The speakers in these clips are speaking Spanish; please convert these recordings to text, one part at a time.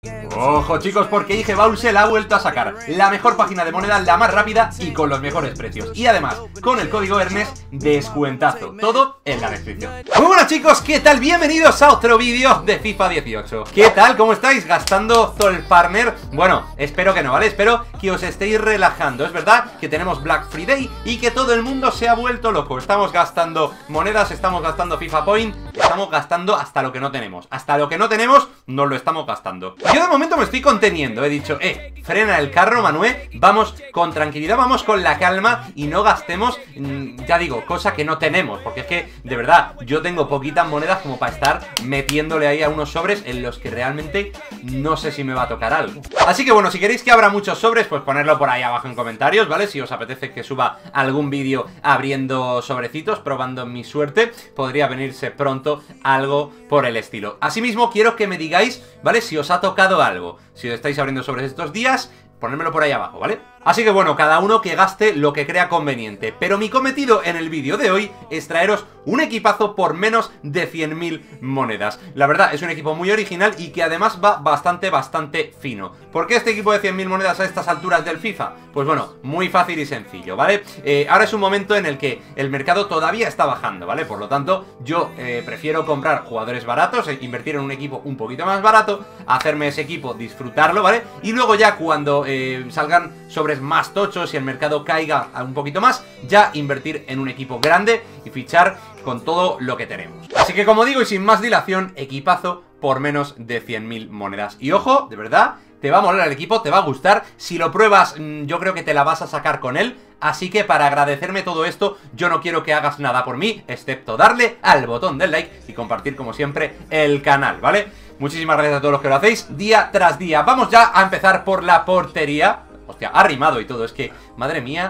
Ojo chicos, porque IG Bause la ha vuelto a sacar. La mejor página de moneda, la más rápida y con los mejores precios. Y además, con el código Ernest, descuentazo. Todo en la descripción. Muy buenas chicos, ¿qué tal? Bienvenidos a otro vídeo de FIFA 18. ¿Qué tal? ¿Cómo estáis? ¿Gastando Zolpartner? Bueno, espero que no, ¿vale? Espero que os estéis relajando. Es verdad que tenemos Black Friday y que todo el mundo se ha vuelto loco. Estamos gastando monedas, estamos gastando FIFA Point, estamos gastando hasta lo que no tenemos. Hasta lo que no tenemos, nos lo estamos gastando. Yo de momento me estoy conteniendo, he dicho, frena el carro, Manuel, vamos con tranquilidad, vamos con la calma y no gastemos, ya digo, cosa que no tenemos, porque es que, de verdad, yo tengo poquitas monedas como para estar metiéndole ahí a unos sobres en los que realmente no sé si me va a tocar algo. Así que bueno, si queréis que abra muchos sobres, pues ponedlo por ahí abajo en comentarios, ¿vale? Si os apetece que suba algún vídeo abriendo sobrecitos, probando mi suerte, podría venirse pronto algo por el estilo. Asimismo, quiero que me digáis, ¿vale? Si os ha tocado algo, si os estáis abriendo sobres estos días, ponérmelo por ahí abajo, ¿vale? Así que bueno, cada uno que gaste lo que crea conveniente. Pero mi cometido en el vídeo de hoy es traeros un equipazo por menos de 100.000 monedas. La verdad, es un equipo muy original y que además va bastante fino. ¿Por qué este equipo de 100.000 monedas a estas alturas del FIFA? Pues bueno, muy fácil y sencillo, ¿vale? Ahora es un momento en el que el mercado todavía está bajando, ¿vale? Por lo tanto, yo prefiero comprar jugadores baratos, invertir en un equipo un poquito más barato, hacerme ese equipo, disfrutarlo, ¿vale? Y luego ya cuando salgan sobres más tochos y el mercado caiga un poquito más, ya invertir en un equipo grande y fichar con todo lo que tenemos. Así que como digo y sin más dilación, equipazo por menos de 100.000 monedas. Y ojo, de verdad, te va a molar el equipo, te va a gustar. Si lo pruebas, yo creo que te la vas a sacar con él. Así que para agradecerme todo esto, yo no quiero que hagas nada por mí, excepto darle al botón del like y compartir como siempre el canal, ¿vale? Muchísimas gracias a todos los que lo hacéis día tras día. Vamos ya a empezar por la portería. Hostia, ha rimado y todo, es que, madre mía,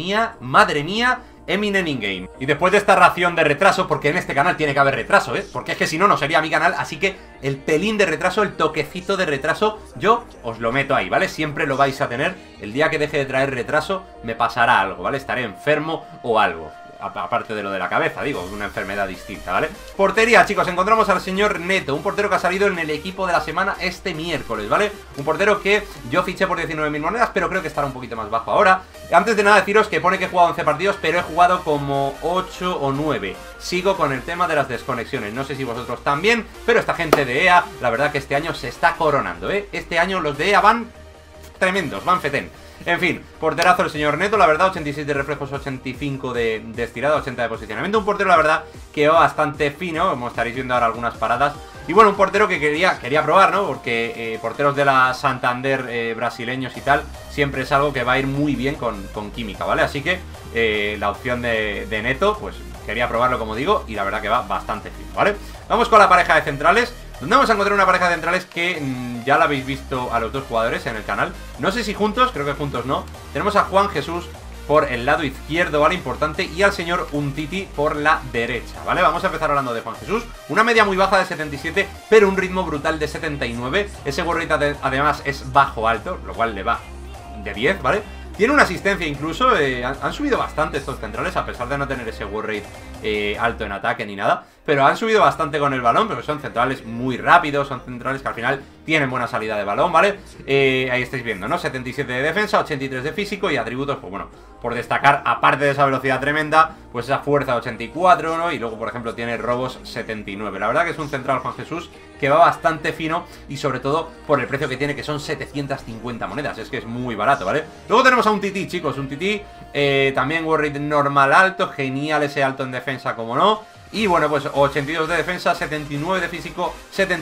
Eminem in-game. Y después de esta ración de retraso, porque en este canal tiene que haber retraso, porque es que si no, no sería mi canal, así que el pelín de retraso, el toquecito de retraso, yo os lo meto ahí, ¿vale? Siempre lo vais a tener. El día que deje de traer retraso, me pasará algo, ¿vale? Estaré enfermo o algo. Aparte de lo de la cabeza, digo, una enfermedad distinta, ¿vale? Portería, chicos, encontramos al señor Neto, un portero que ha salido en el equipo de la semana este miércoles, ¿vale? Un portero que yo fiché por 19.000 monedas, pero creo que estará un poquito más bajo ahora. Antes de nada deciros que pone que he jugado 11 partidos, pero he jugado como 8 o 9. Sigo con el tema de las desconexiones, no sé si vosotros también, pero esta gente de EA, la verdad que este año se está coronando, ¿eh? Este año los de EA van tremendos, van fetén. En fin, porterazo el señor Neto, la verdad, 86 de reflejos, 85 de estirada, 80 de posicionamiento. Un portero, la verdad, que va bastante fino, como estaréis viendo ahora algunas paradas. Y bueno, un portero que quería probar, ¿no? Porque porteros de la Santander brasileños y tal, siempre es algo que va a ir muy bien con química, ¿vale? Así que la opción de Neto, pues quería probarlo, como digo, y la verdad que va bastante fino, ¿vale? Vamos con la pareja de centrales, donde vamos a encontrar una pareja de centrales que ya la habéis visto a los dos jugadores en el canal. No sé si juntos, creo que juntos no. Tenemos a Juan Jesús por el lado izquierdo, ¿vale? Importante. Y al señor Umtiti por la derecha, ¿vale? Vamos a empezar hablando de Juan Jesús. Una media muy baja de 77, pero un ritmo brutal de 79. Ese work rate además es bajo-alto, lo cual le va de 10, ¿vale? Tiene una asistencia incluso, han subido bastante estos centrales, a pesar de no tener ese work rate alto en ataque ni nada. Pero han subido bastante con el balón, porque son centrales muy rápidos, son centrales que al final tienen buena salida de balón, ¿vale? Ahí estáis viendo, ¿no? 77 de defensa, 83 de físico y atributos, pues bueno, por destacar, aparte de esa velocidad tremenda, pues esa fuerza 84, ¿no? Y luego, por ejemplo, tiene robos 79. La verdad que es un central Juan Jesús que va bastante fino y sobre todo por el precio que tiene, que son 750 monedas, es que es muy barato, ¿vale? Luego tenemos a un Tití, chicos, un Tití, también work rate normal alto, genial ese alto en defensa, como no. Y bueno, pues 82 de defensa, 79 de físico,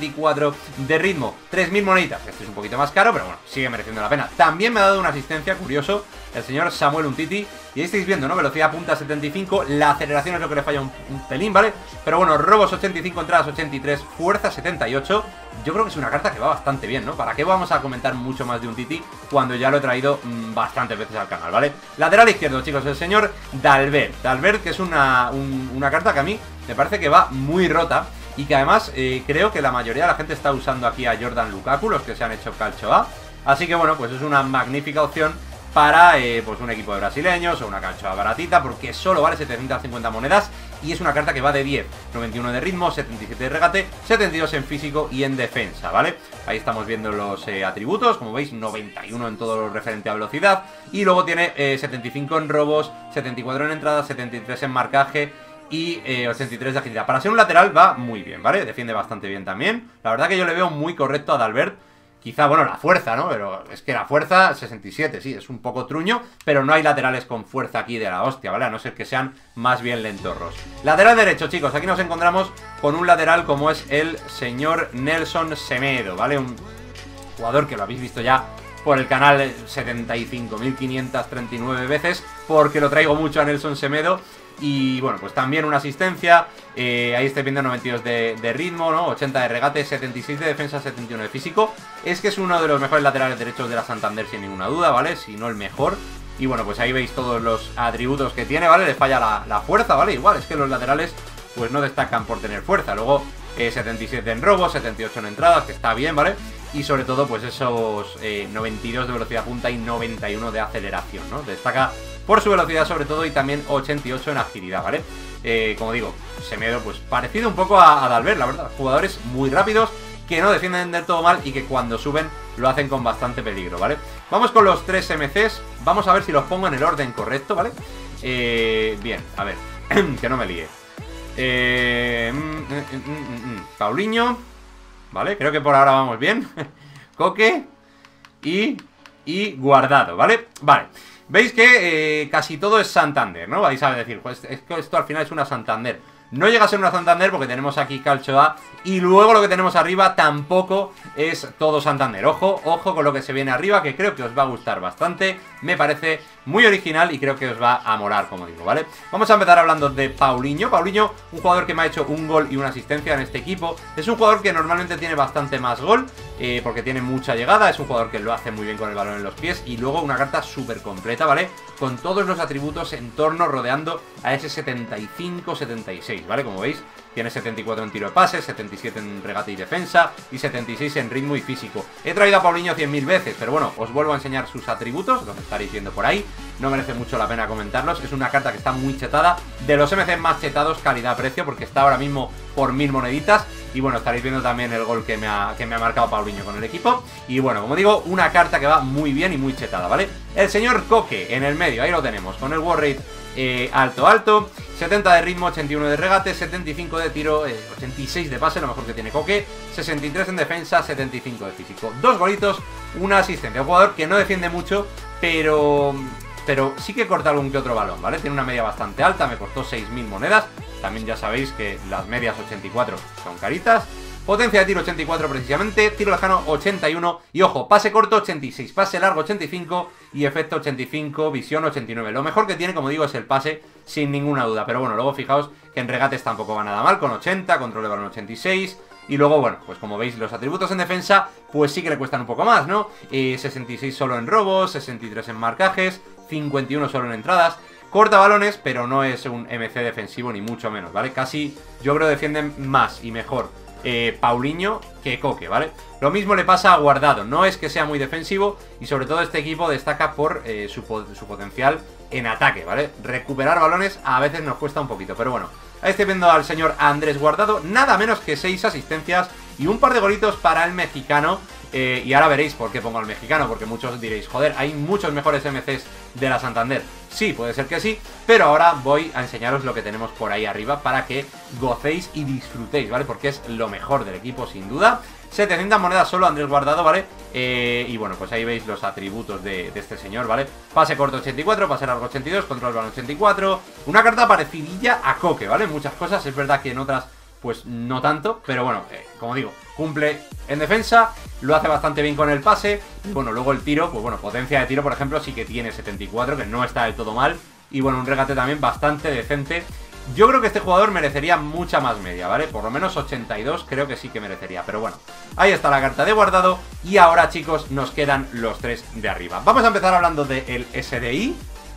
74 de ritmo. 3.000 moneditas, este es un poquito más caro, pero bueno, sigue mereciendo la pena. También me ha dado una asistencia, curioso, el señor Samuel Umtiti. Y ahí estáis viendo, ¿no? Velocidad punta 75, la aceleración es lo que le falla un pelín, ¿vale? Pero bueno, robos 85, entradas 83, fuerza 78. Yo creo que es una carta que va bastante bien, ¿no? ¿Para qué vamos a comentar mucho más de un Titi cuando ya lo he traído bastantes veces al canal, ¿vale? Lateral izquierdo, chicos, el señor Dalbert. Dalbert, que es una carta que a mí me parece que va muy rota y que además creo que la mayoría de la gente está usando aquí a Jordan Lukaku, los que se han hecho calcio A. Así que bueno, pues es una magnífica opción para pues un equipo de brasileños o una calcio A baratita, porque solo vale 750 monedas y es una carta que va de 10, 91 de ritmo, 77 de regate, 72 en físico y en defensa, ¿vale? Ahí estamos viendo los atributos, como veis, 91 en todo lo referente a velocidad, y luego tiene 75 en robos, 74 en entradas, 73 en marcaje y 83 de agilidad. Para ser un lateral va muy bien, ¿vale? Defiende bastante bien también. La verdad que yo le veo muy correcto a Adalbert. Quizá, bueno, la fuerza, ¿no? Pero es que la fuerza, 67, sí, es un poco truño, pero no hay laterales con fuerza aquí de la hostia, ¿vale? A no ser que sean más bien lentorros. Lateral derecho, chicos, aquí nos encontramos con un lateral como es el señor Nelson Semedo, ¿vale? Un jugador que lo habéis visto ya por el canal 75.539 veces, porque lo traigo mucho a Nelson Semedo. Y bueno, pues también una asistencia, ahí estoy viendo 92 de ritmo, ¿no? 80 de regate, 76 de defensa, 71 de físico. Es que es uno de los mejores laterales derechos de la Santander sin ninguna duda, ¿vale? Si no el mejor. Y bueno, pues ahí veis todos los atributos que tiene, ¿vale? Le falla la fuerza, ¿vale? Igual, es que los laterales pues no destacan por tener fuerza. Luego 77 en robo, 78 en entradas, que está bien, ¿vale? Y sobre todo pues esos 92 de velocidad punta y 91 de aceleración, ¿no? Destaca por su velocidad sobre todo y también 88 en agilidad, ¿vale? Como digo, Semedo pues parecido un poco a Adalbert, la verdad. Jugadores muy rápidos, que no defienden del todo mal y que cuando suben lo hacen con bastante peligro, ¿vale? Vamos con los 3 MCs, vamos a ver si los pongo en el orden correcto, ¿vale? Bien, a ver, que no me líe. Paulinho, ¿vale? Creo que por ahora vamos bien. Coque y Guardado, ¿vale? Vale. Veis que casi todo es Santander, ¿no? Vais a decir, pues es que esto al final es una Santander. No llega a ser una Santander porque tenemos aquí Calcio A y luego lo que tenemos arriba tampoco es todo Santander. Ojo, ojo con lo que se viene arriba, que creo que os va a gustar bastante. Me parece muy original y creo que os va a molar, como digo, ¿vale? Vamos a empezar hablando de Paulinho. Paulinho, un jugador que me ha hecho un gol y una asistencia en este equipo. Es un jugador que normalmente tiene bastante más gol, porque tiene mucha llegada. Es un jugador que lo hace muy bien con el balón en los pies. Y luego una carta súper completa, ¿vale? Con todos los atributos en torno, rodeando a ese 75-76, ¿vale? Como veis, tiene 74 en tiro de pase, 77 en regate y defensa y 76 en ritmo y físico. He traído a Paulinho 100.000 veces, pero bueno, os vuelvo a enseñar sus atributos, los estaréis viendo por ahí. No merece mucho la pena comentarlos. Es una carta que está muy chetada, de los MC más chetados calidad-precio, porque está ahora mismo por 1000 moneditas. Y bueno, estaréis viendo también el gol que me ha marcado Paulinho con el equipo. Y bueno, como digo, una carta que va muy bien y muy chetada, ¿vale? El señor Coque en el medio, ahí lo tenemos, con el War Rate alto, 70 de ritmo, 81 de regate, 75 de tiro, 86 de pase, lo mejor que tiene Coque, 63 en defensa, 75 de físico. 2 golitos, una asistencia. Un jugador que no defiende mucho, pero sí que corta algún que otro balón, ¿vale? Tiene una media bastante alta, me costó 6.000 monedas. También ya sabéis que las medias 84 son caritas. Potencia de tiro 84 precisamente, tiro lejano 81 y ojo, pase corto 86, pase largo 85 y efecto 85, visión 89. Lo mejor que tiene, como digo, es el pase sin ninguna duda, pero bueno, luego fijaos que en regates tampoco va nada mal, con 80, control de balón 86 y luego, bueno, pues como veis los atributos en defensa, pues sí que le cuestan un poco más, ¿no? 66 solo en robos, 63 en marcajes, 51 solo en entradas. Corta balones, pero no es un MC defensivo ni mucho menos, ¿vale? Casi yo creo defienden más y mejor Paulinho que Coque, ¿vale? Lo mismo le pasa a Guardado, no es que sea muy defensivo y sobre todo este equipo destaca por su potencial en ataque, ¿vale? Recuperar balones a veces nos cuesta un poquito, pero bueno. Ahí estoy viendo al señor Andrés Guardado, nada menos que 6 asistencias y un par de golitos para el mexicano. Y ahora veréis por qué pongo al mexicano, porque muchos diréis, joder, hay muchos mejores MCs de la Santander. Sí, puede ser que sí, pero ahora voy a enseñaros lo que tenemos por ahí arriba para que gocéis y disfrutéis, ¿vale? Porque es lo mejor del equipo, sin duda. 700 monedas solo Andrés Guardado, ¿vale? Y bueno, pues ahí veis los atributos de este señor, ¿vale? Pase corto 84, pase largo 82, control balón 84. Una carta parecidilla a Coque, ¿vale? Muchas cosas, es verdad que en otras pues no tanto, pero bueno, como digo, cumple en defensa, lo hace bastante bien con el pase, y bueno, luego el tiro, pues bueno, potencia de tiro, por ejemplo, sí que tiene 74, que no está del todo mal, y bueno, un regate también bastante decente. Yo creo que este jugador merecería mucha más media, ¿vale? Por lo menos 82 creo que sí que merecería, pero bueno, ahí está la carta de Guardado, y ahora, chicos, nos quedan los 3 de arriba. Vamos a empezar hablando del SDI,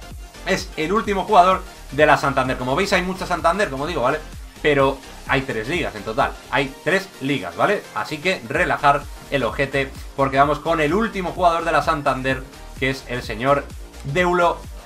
es el último jugador de la Santander. Como veis, hay mucha Santander, como digo, ¿vale? Pero hay 3 ligas en total, hay 3 ligas, ¿vale? Así que relajar el ojete porque vamos con el último jugador de la Santander, que es el señor Deulo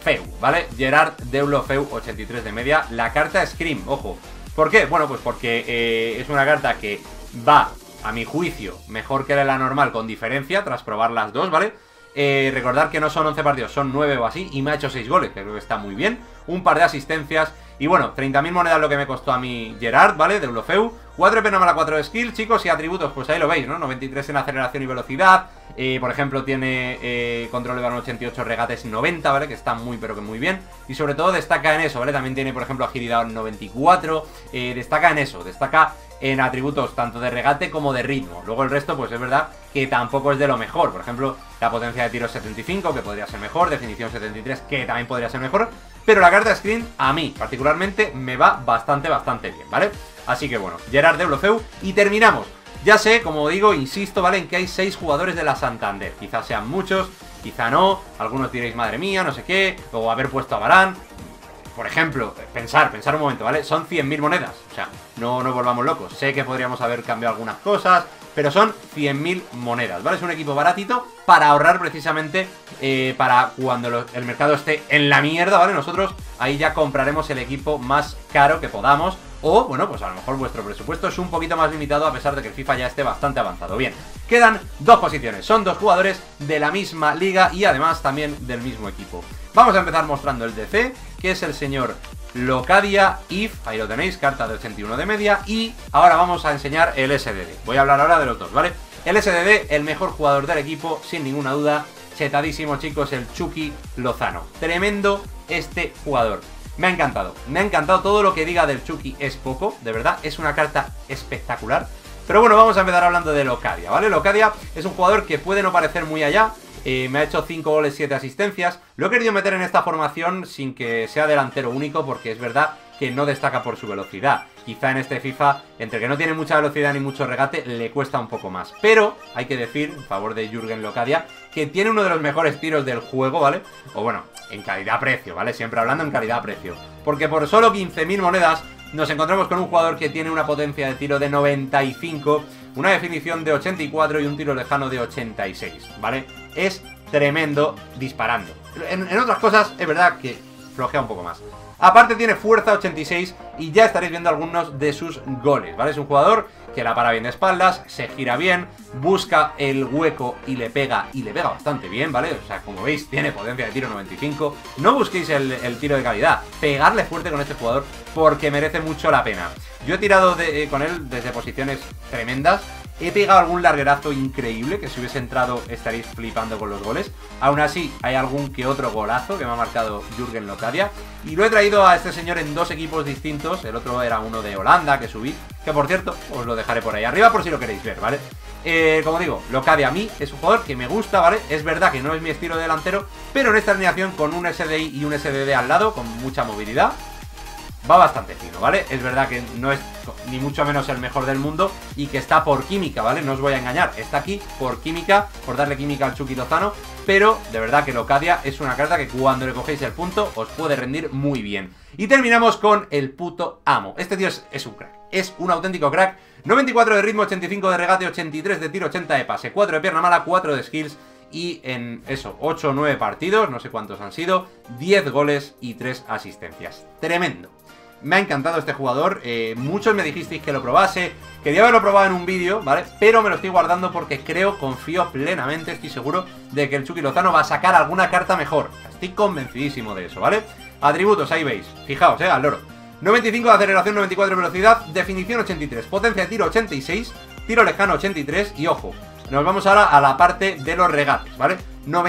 Deulofeu, ¿vale? Gerard Deulofeu, 83 de media. La carta Scream, ojo. ¿Por qué? Bueno, pues porque es una carta que va, a mi juicio, mejor que la normal con diferencia, tras probar las dos, ¿vale? Recordar que no son 11 partidos, son 9 o así, y me ha hecho 6 goles, que creo que está muy bien. Un par de asistencias, y bueno, 30.000 monedas lo que me costó a mi Gerard, ¿vale? Deulofeu. 4 de pena mala, 4 de skill, chicos, y atributos, pues ahí lo veis, ¿no? 93 en aceleración y velocidad. Por ejemplo, tiene control de balón 88, regates 90, ¿vale? Que está muy, pero que muy bien. Y sobre todo destaca en eso, ¿vale? También tiene, por ejemplo, agilidad 94. Destaca en eso, destaca en atributos tanto de regate como de ritmo. Luego el resto, pues es verdad que tampoco es de lo mejor. Por ejemplo, la potencia de tiro 75, que podría ser mejor. Definición 73, que también podría ser mejor. Pero la carta Screen, a mí, particularmente, me va bastante bien, ¿vale? Así que bueno, Gerard Deulofeu. Y terminamos. Ya sé, como digo, insisto, ¿vale? En que hay 6 jugadores de la Santander. Quizás sean muchos, quizá no. Algunos diréis, madre mía, no sé qué. O haber puesto a Varane. Por ejemplo, pensar un momento, ¿vale? Son 100.000 monedas. O sea, no nos volvamos locos. Sé que podríamos haber cambiado algunas cosas, pero son 100.000 monedas, ¿vale? Es un equipo baratito para ahorrar precisamente para cuando el mercado esté en la mierda, ¿vale? Nosotros ahí ya compraremos el equipo más caro que podamos. O, bueno, pues a lo mejor vuestro presupuesto es un poquito más limitado a pesar de que el FIFA ya esté bastante avanzado. Bien, quedan 2 posiciones. Son 2 jugadores de la misma liga y además también del mismo equipo. Vamos a empezar mostrando el DC, que es el señor Locadia If. Ahí lo tenéis, carta de 81 de media. Y ahora vamos a enseñar el SDD. Voy a hablar ahora de los dos, ¿vale? El SDD, el mejor jugador del equipo, sin ninguna duda. Chetadísimo, chicos, el Chucky Lozano. Tremendo este jugador. Me ha encantado todo lo que diga del Chucky es poco, de verdad, es una carta espectacular. Pero bueno, vamos a empezar hablando de Locadia, ¿vale? Locadia es un jugador que puede no parecer muy allá, me ha hecho 5 goles, 7 asistencias. Lo he querido meter en esta formación sin que sea delantero único, porque es verdad que no destaca por su velocidad. Quizá en este FIFA, entre que no tiene mucha velocidad ni mucho regate, le cuesta un poco más. Pero hay que decir, en favor de Jürgen Locadia, que tiene uno de los mejores tiros del juego, ¿vale? O bueno, en calidad-precio, ¿vale? Siempre hablando en calidad-precio. Porque por solo 15.000 monedas nos encontramos con un jugador que tiene una potencia de tiro de 95, una definición de 84 y un tiro lejano de 86, ¿vale? Es tremendo disparando. En otras cosas, es verdad que flojea un poco más. Aparte tiene fuerza 86 y ya estaréis viendo algunos de sus goles, ¿vale? Es un jugador que la para bien de espaldas, se gira bien, busca el hueco y le pega bastante bien, ¿vale? O sea, como veis, tiene potencia de tiro 95. No busquéis el tiro de calidad, pegarle fuerte con este jugador porque merece mucho la pena. Yo he tirado con él desde posiciones tremendas. He pegado algún larguerazo increíble, que si hubiese entrado estaréis flipando con los goles. Aún así, hay algún que otro golazo que me ha marcado Jürgen Locadia. Y lo he traído a este señor en 2 equipos distintos. El otro era uno de Holanda, que subí, que por cierto, os lo dejaré por ahí arriba por si lo queréis ver, ¿vale? Como digo, Locadia a mí es un jugador que me gusta, ¿vale? Es verdad que no es mi estilo delantero, pero en esta alineación con un SDI y un SDD al lado, con mucha movilidad, va bastante fino, ¿vale? Es verdad que no es ni mucho menos el mejor del mundo y que está por química, ¿vale? No os voy a engañar, está aquí por química, por darle química al Chucky Lozano, pero de verdad que Locadia es una carta que cuando le cogéis el punto os puede rendir muy bien. Y terminamos con el puto amo. Este tío es un crack, es un auténtico crack. 94 de ritmo, 85 de regate, 83 de tiro, 80 de pase, 4 de pierna mala, 4 de skills. Y en eso, 8 o 9 partidos, no sé cuántos han sido, 10 goles y 3 asistencias. Tremendo. Me ha encantado este jugador, muchos me dijisteis que lo probase, quería haberlo probado en un vídeo, ¿vale? Pero me lo estoy guardando porque confío plenamente, estoy seguro de que el Chucky Lozano va a sacar alguna carta mejor. Estoy convencidísimo de eso, ¿vale? Atributos, ahí veis, fijaos, al loro. 95 de aceleración, 94 de velocidad, definición 83, potencia de tiro 86, tiro lejano 83 y ojo, nos vamos ahora a la parte de los regates, ¿vale?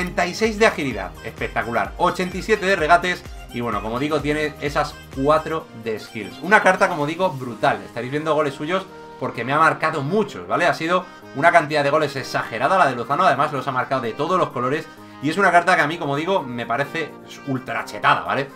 96 de agilidad, espectacular, 87 de regates. Y bueno, como digo, tiene esas 4 de skills. Una carta, como digo, brutal. Estaréis viendo goles suyos porque me ha marcado muchos, ¿vale? Ha sido una cantidad de goles exagerada la de Lozano. Además, los ha marcado de todos los colores. Y es una carta que a mí, como digo, me parece ultra chetada, ¿vale?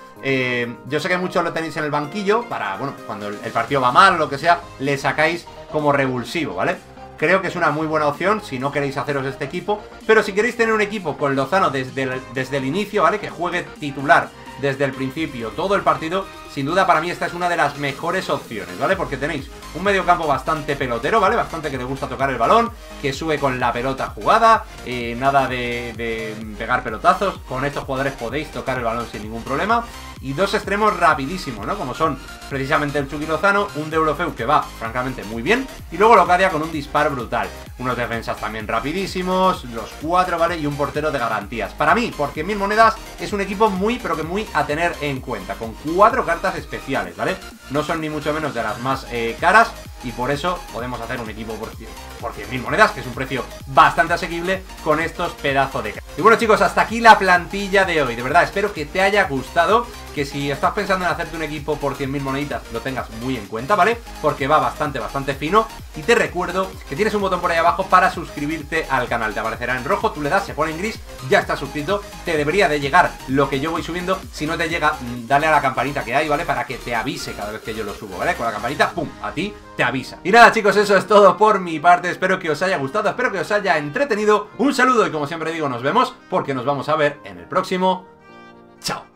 Yo sé que muchos lo tenéis en el banquillo para, bueno, cuando el partido va mal o lo que sea, le sacáis como revulsivo, ¿vale? Creo que es una muy buena opción si no queréis haceros este equipo. Pero si queréis tener un equipo con Lozano desde el inicio, ¿vale? Que juegue titular desde el principio, todo el partido, sin duda para mí esta es una de las mejores opciones, ¿vale? Porque tenéis un mediocampo bastante pelotero, ¿vale? Bastante que le gusta tocar el balón, que sube con la pelota jugada, nada de pegar pelotazos. Con estos jugadores podéis tocar el balón sin ningún problema. Y dos extremos rapidísimos, ¿no? Como son precisamente el Chucky Lozano, un Deulofeu que va, francamente, muy bien. Y luego Locadia con un disparo brutal. Unos defensas también rapidísimos, los 4, ¿vale? Y un portero de garantías. Para mí, por 100.000 monedas, es un equipo muy, pero que muy a tener en cuenta. Con 4 cartas especiales, ¿vale? No son ni mucho menos de las más caras. Y por eso podemos hacer un equipo por 100.000 monedas, que es un precio bastante asequible con estos pedazos de... Y bueno, chicos, hasta aquí la plantilla de hoy. De verdad, espero que te haya gustado, que si estás pensando en hacerte un equipo por 100.000 moneditas, lo tengas muy en cuenta, ¿vale? Porque va bastante fino. Y te recuerdo que tienes un botón por ahí abajo para suscribirte al canal. Te aparecerá en rojo, tú le das, se pone en gris, ya estás suscrito. Te debería de llegar lo que yo voy subiendo. Si no te llega, dale a la campanita que hay, ¿vale? Para que te avise cada vez que yo lo subo, ¿vale? Con la campanita, ¡pum!, a ti te avisa. Y nada, chicos, eso es todo por mi parte. Espero que os haya gustado, espero que os haya entretenido. Un saludo y como siempre digo, nos vemos porque nos vamos a ver en el próximo. ¡Chao!